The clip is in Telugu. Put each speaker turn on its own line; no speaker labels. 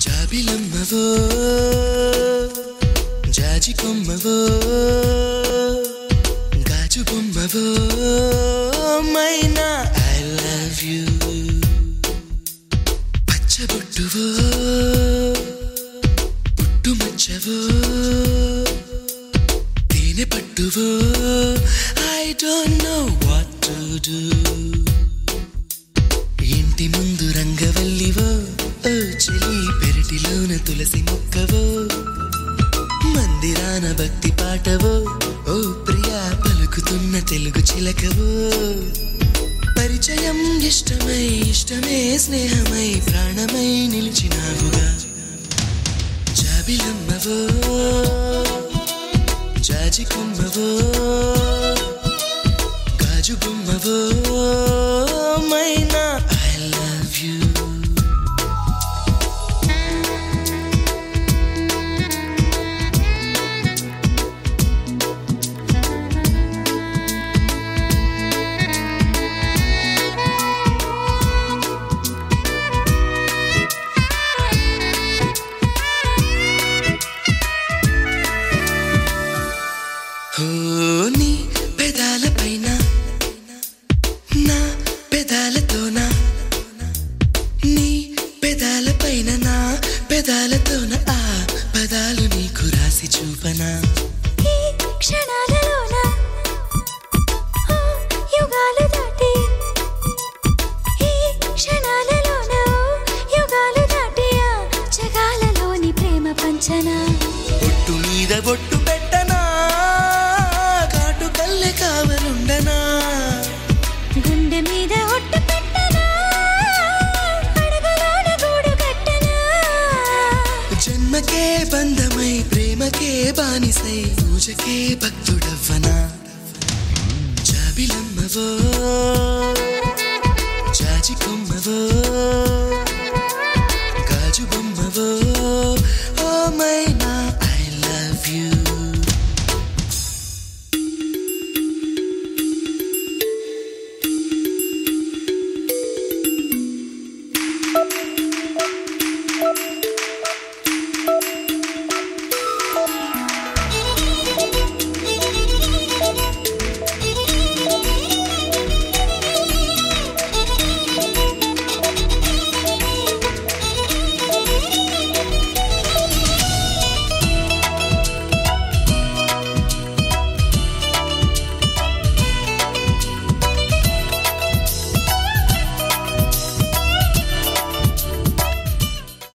జాబిలమ్మవో జాజి కొమ్మవో గాజు బొమ్మవో మైనా ఐ లవ్ యూ పచ్చబొట్టువో పుట్టుమచ్చవో తేనె పట్టువో I don't know what to do ఇంటి ముందు రంగవల్లివో ఓ చెలి పెరటిలోన తులసి మొక్కవో మందిరాన భక్తి పాటవో ఓ ప్రియా పలుకుతున్న తెలుగు చిలకవో పరిచయం ఇష్టమై ఇష్టమే స్నేహమై ప్రాణమై నిలిచినావుగా జాబిలమ్మవో జాజి కొమ్మవో గాజు బొమ్మవో మైనా ఐ లవ్ యూ నీ పెదాల పైన నా పెదాలతోనా నీ పెదాల పైన నా పెదాలతోన ఆ పదాలు నీకు రాసి చూపనా
ఈ క్షణాలలోన యుగాలు దాటి ఈ క్షణాలలోన యుగాలు దాటి ఆ జగాలలోని ప్రేమ పంచనా
బొట్టు మీద బొట్టు పెట్టనా కాటు కల్లె కావలుండనా
గుండె మీద ఒట్టు పెట్టనా అడగలోన గూడు కట్టనా
జన్మకే బంధమై ప్రేమకే బానిసై పూజకే భక్తుడవ్వనా జాబిలమ్మవో జాజి కొమ్మవో గాజు బొమ్మవో ఓ మైనా ఐ లవ్ యూ